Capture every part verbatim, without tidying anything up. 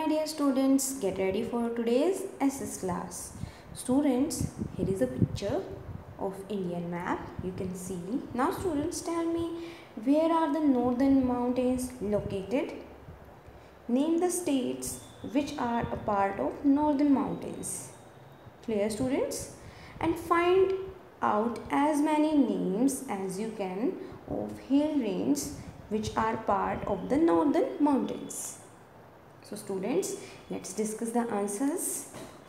my dear students, get ready for today's S S class. Students, here is a picture of Indian map. You can see. Now students, tell me, where are the northern mountains located? Name the states which are a part of northern mountains. Clear, students? And find out as many names as you can of hill range which are part of the northern mountains. So students, let's discuss the answers.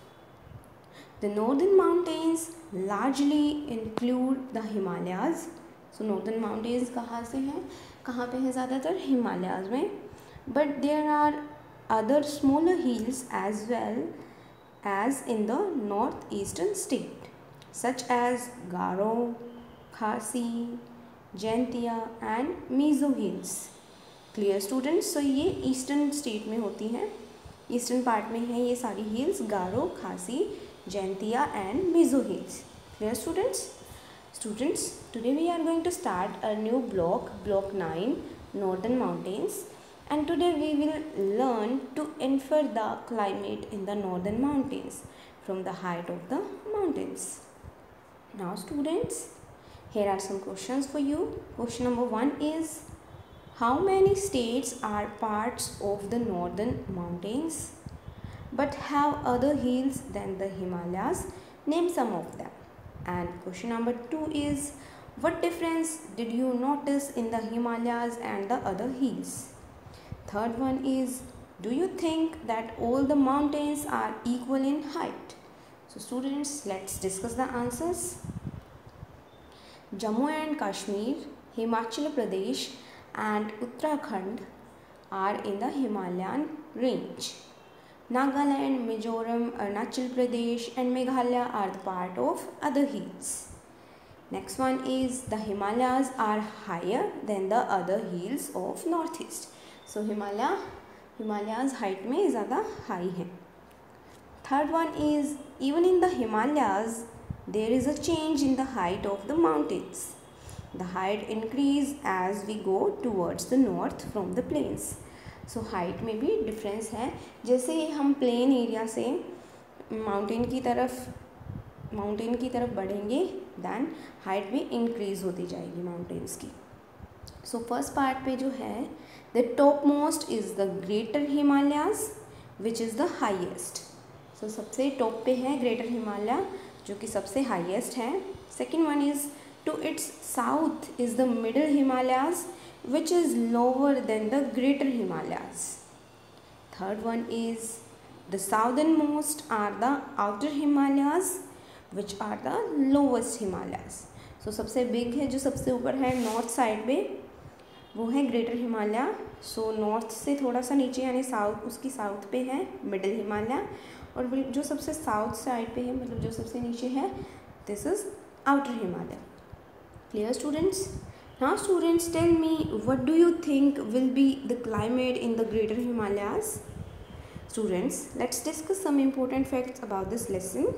The northern mountains largely include the Himalayas. So northern mountains कहाँ से हैं? कहाँ पे हैं ज़्यादातर? Himalayas में. But there are other smaller hills as well as in the northeastern state, such as Garo, Khasi, Jaintia and Mizo hills. Clear students. So ये eastern state में होती हैं, ईस्टर्न पार्ट में है ये सारी hills, Garo, Khasi, Jaintia and Mizo hills. Clear students. Students, today we are going to start a new block, block nine, northern mountains, and today we will learn to infer the climate in the northern mountains from the height of the mountains. Now students, here are some questions for you. Question number one is, how many states are parts of the northern mountains but have other hills than the Himalayas? Name some of them. And question number two is, what difference did you notice in the Himalayas and the other hills? Third one is, do you think that all the mountains are equal in height? So students, let's discuss the answers. Jammu and Kashmir, Himachal Pradesh and Uttarakhand are in the Himalayan range. Nagaland, Mizoram, Arunachal Pradesh and Meghalaya are the part of other hills. Next one is, the Himalayas are higher than the other hills of northeast. So Himalaya, Himalayas height में ज़्यादा high है. Third one is, even in the Himalayas there is a change in the height of the mountains. The height increase as we go towards the north from the plains. So height में भी difference है. जैसे हम plain area से mountain की तरफ mountain की तरफ बढ़ेंगे, then height भी increase होती जाएगी mountains की. So first part पे जो है, the topmost is the Greater Himalayas, which is the highest. So सबसे top पे है Greater Himalaya, जो कि सबसे highest है. Second one is, to its south is the Middle Himalayas, which is lower than the Greater Himalayas. Third one is, the southernmost are the Outer Himalayas, which are the lowest Himalayas. So सबसे big है, जो सबसे ऊपर है north side पे, वो है greater Himalaya. So north से थोड़ा सा नीचे यानी साउथ, उसकी साउथ पे है मिडिल हिमालय, और जो सबसे साउथ साइड पे है, मतलब जो सबसे नीचे है, this is outer Himalaya. Clear students. Now students, tell me, what do you think will be the climate in the greater Himalayas? Students, let's discuss some important facts about this lesson.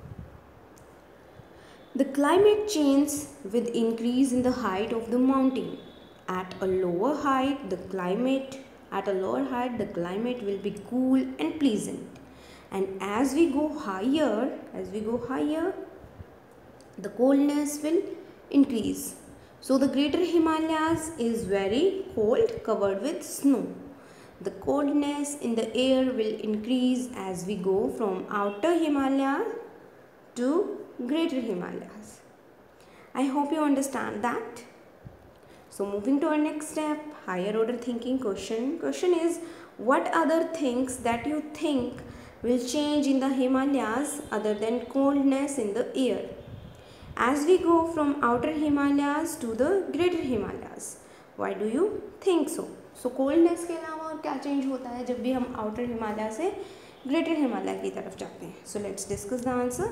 The climate change with increase in the height of the mountain. At a lower height, the climate at a lower height the climate will be cool and pleasant, and as we go higher, as we go higher, the coldness will increase. So the Greater Himalayas is very cold, covered with snow. The coldness in the air will increase as we go from Outer Himalaya to Greater Himalayas. I hope you understand that. So moving to our next step, higher order thinking question. Question is, what other things that you think will change in the Himalayas other than coldness in the air as we go from outer Himalayas to the greater Himalayas? Why do you think so? So coldness के अलावा और क्या change होता है जब भी हम outer Himalaya से greater Himalaya की तरफ जाते हैं? So let's discuss the answer.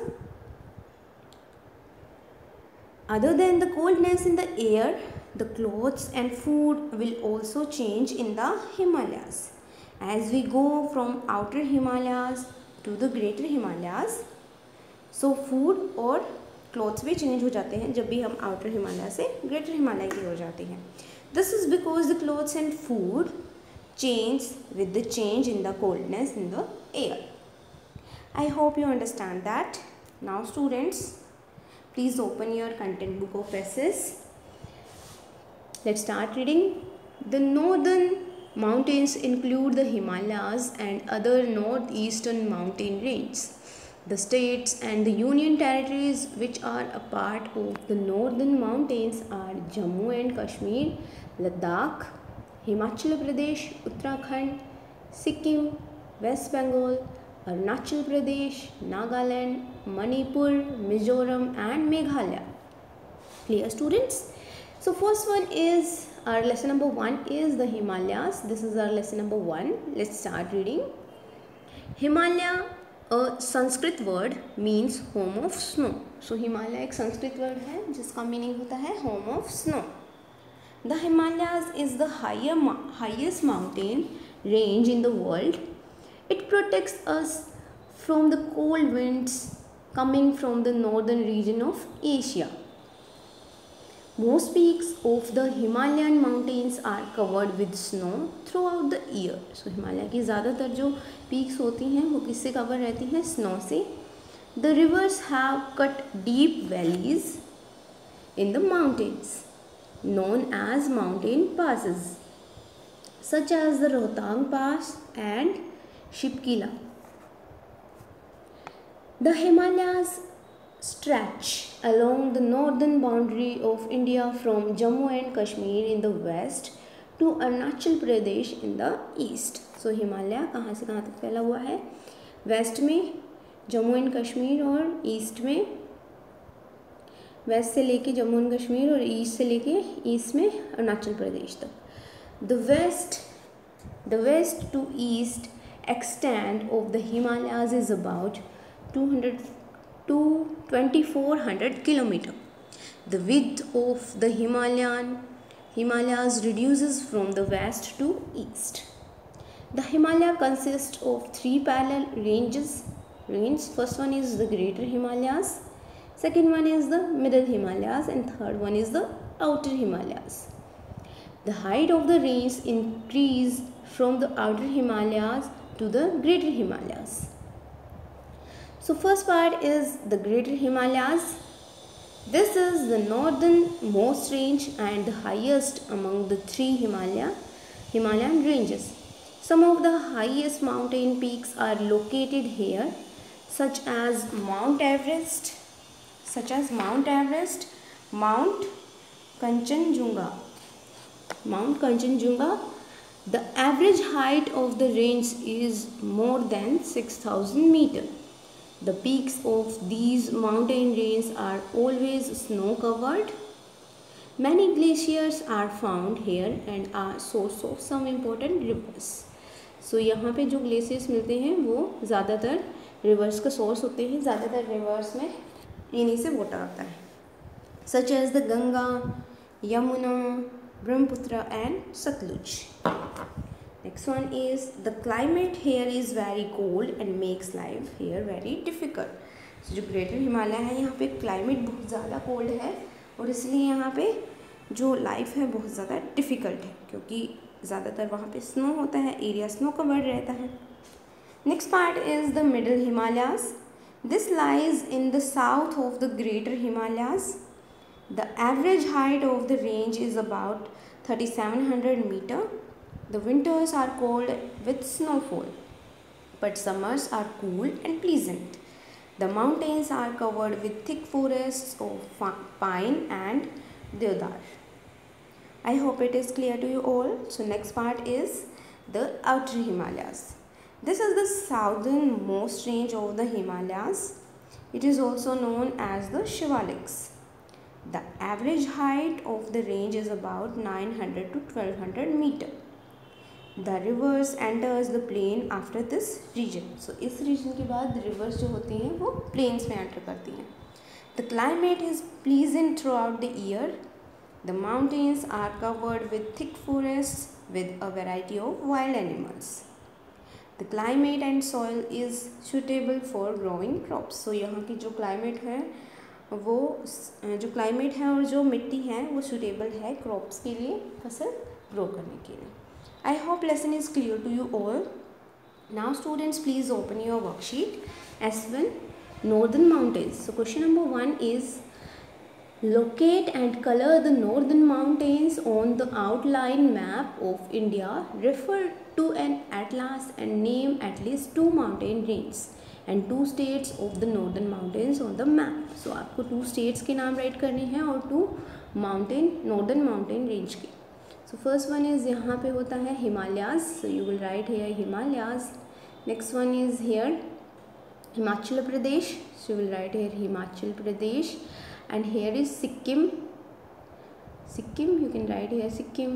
Other than the coldness in the air, the clothes and food will also change in the Himalayas as we go from outer Himalayas to the greater Himalayas. So food और clothes भी change हो जाते हैं जब भी हम outer Himalaya से greater Himalaya की ओर जाते हैं. This is because the clothes and food change with the change in the coldness in the air. I hope you understand that. Now students, please open your content book of essays. Let's start reading. The northern mountains include the Himalayas and other northeastern mountain ranges. The states and the union territories which are a part of the northern mountains are Jammu and Kashmir, Ladakh, Himachal Pradesh, Uttarakhand, Sikkim, West Bengal, Arunachal Pradesh, Nagaland, Manipur, Mizoram and Meghalaya. Clear students? So first one is, our lesson number one is the Himalayas. This is our lesson number one. Let's start reading. Himalaya, a Sanskrit word, means home of snow. So Himalaya एक Sanskrit word है जिसका meaning होता है home of snow. The Himalayas is the higher, highest mountain range in the world. It protects us from the cold winds coming from the northern region of Asia. Most peaks of the Himalayan mountains are covered with snow throughout the year. So Himalaya की ज़्यादातर जो peaks होती हैं वो किससे cover रहती हैं? Snow से. The rivers have cut deep valleys in the mountains, known as mountain passes, such as the Rohtang Pass and Shipkila. The Himalayas stretch along the northern boundary of India from Jammu and Kashmir in the west to Arunachal Pradesh in the east. So Himalaya कहाँ से कहाँ तक फैला हुआ है? Waste में Jammu and Kashmir और east में, वेस्ट से लेके जम्मू एंड कश्मीर और ईस्ट से लेके ईस्ट में अरुणाचल प्रदेश तक. The west, the west to east extent of the Himalayas is about two hundred to twenty-four hundred kilometer. The width of the Himalayan Himalayas reduces from the west to east. The Himalaya consists of three parallel ranges. Range. First one is the Greater Himalayas, second one is the Middle Himalayas, and third one is the Outer Himalayas. The height of the range increase from the Outer Himalayas to the Greater Himalayas. So first part is the Greater Himalayas. This is the northernmost range and the highest among the three Himalaya, Himalayan ranges. Some of the highest mountain peaks are located here, such as Mount Everest, such as Mount Everest, Mount Kanchenjunga. Mount Kanchenjunga. The average height of the range is more than six thousand meters. The peaks of these mountain ranges are always snow covered. Many glaciers are found here and are source of some important rivers. So यहाँ पे जो glaciers मिलते हैं वो ज़्यादातर rivers का source होते हैं. ज़्यादातर rivers में इन्हीं से water आता है, such as the Ganga, Yamuna, Brahmaputra and Satluj. Next one is the climate here is very cold and makes life here very difficult. So जो Greater Himalaya है यहाँ पे climate बहुत ज़्यादा cold है और इसलिए यहाँ पे जो life है बहुत ज़्यादा difficult है क्योंकि ज़्यादातर वहाँ पे snow होता है, area snow covered रहता है. Next part is the Middle Himalayas. This lies in the south of the Greater Himalayas. The average height of the range is about thirty-seven hundred meters. The winters are cold with snowfall, but summers are cool and pleasant. The mountains are covered with thick forests of pine and deodar. I hope it is clear to you all. So next part is the Outer Himalayas. This is the southernmost range of the Himalayas. It is also known as the Shivaliks. The average height of the range is about nine hundred to twelve hundred meters. The rivers enters the plain after this region. So इस region के बाद rivers जो होती हैं वो plains में enter करती हैं. The climate is pleasant throughout the year. The mountains are covered with thick forests with a variety of wild animals. The climate and soil is suitable for growing crops. So यहाँ की जो climate है वो जो climate है और जो मिट्टी है वो suitable है crops के लिए, फसल grow करने के लिए. I hope lesson is clear to you all. Now students, please open your worksheet. S one, Northern Mountains. So question number one is, locate and color the northern mountains on the outline map of India. Refer to an atlas and name at least two mountain ranges and two states of the northern mountains on the map. So आपको two states के नाम write करने हैं और two mountain northern mountain range के. So first one is यहाँ पे होता है Himalayas. So you will write here Himalayas. Next one is here Himachal Pradesh. So you will write here Himachal Pradesh. And here is Sikkim. Sikkim, you can write here Sikkim.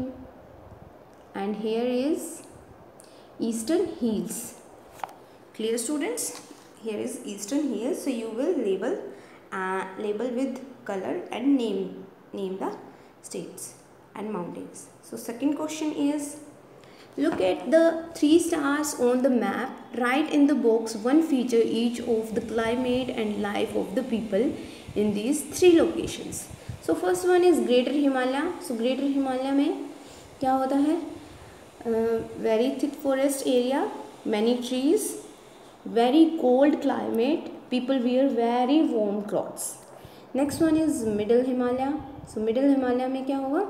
And here is Eastern Hills. Clear students? Here is Eastern Hills. So you will label uh, label with color and name name the states and mountains. So second question is, look at the three stars on the map. Write in the box one feature each of the climate and life of the people in these three locations. So first one is Greater Himalaya. So Greater Himalaya में क्या होता है? uh, very thick forest area, many trees, very cold climate, people wear very warm clothes. Next one is Middle Himalaya. So Middle Himalaya में क्या होगा?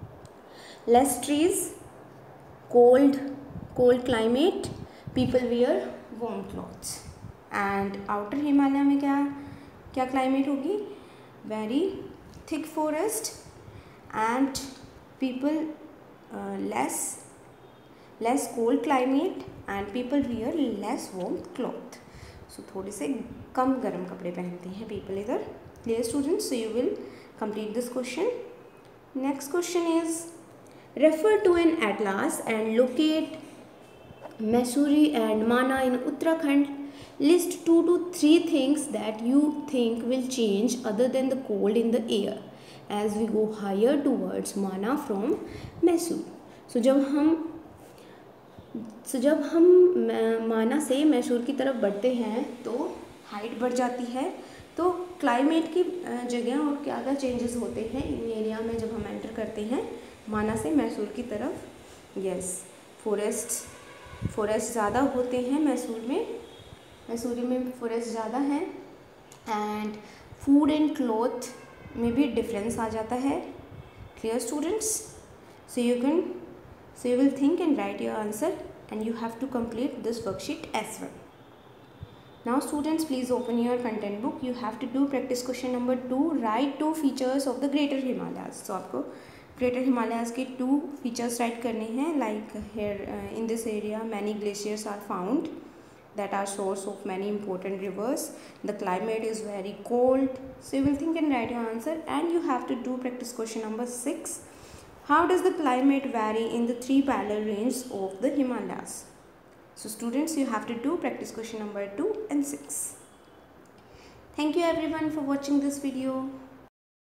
Less trees, cold cold climate, people wear warm clothes. And Outer Himalaya में क्या क्या climate होगी? Very thick forest and people less less cold climate and people wear less warm cloth. So थोड़े से कम गर्म कपड़े पहनते हैं पीपल इधर. Clear students? So you will complete this question. Next question is, refer to an atlas and locate Mussoorie and Mana in Uttarakhand. List two to three things that you think will change other than the cold in the air as we go higher towards Mana from Mysore. So जब हम so जब हम माना से मैसूर की तरफ बढ़ते हैं तो हाइट बढ़ जाती है. तो क्लाइमेट की जगह और क्या क्या चेंजेस होते हैं इन एरिया में जब हम एंटर करते हैं माना से मैसूर की तरफ? यस, फॉरेस्ट फॉरेस्ट ज़्यादा होते हैं मैसूर में. मैसूरी में फॉरेस्ट ज़्यादा है. एंड फूड एंड क्लॉथ में भी डिफरेंस आ जाता है. Clear students? So you can so you will think and write your answer and you have to complete this worksheet as well. Now students, please open your content book. You have to do practice question number two. Write two features of the Greater Himalayas. So आपको Greater Himalayas के two features write करने हैं. Like here uh, in this area many glaciers are found that are source of many important rivers. The climate is very cold. So you will think and write your answer, and you have to do practice question number six. How does the climate vary in the three parallel ranges of the Himalayas? So students, you have to do practice question number two and six. Thank you everyone for watching this video.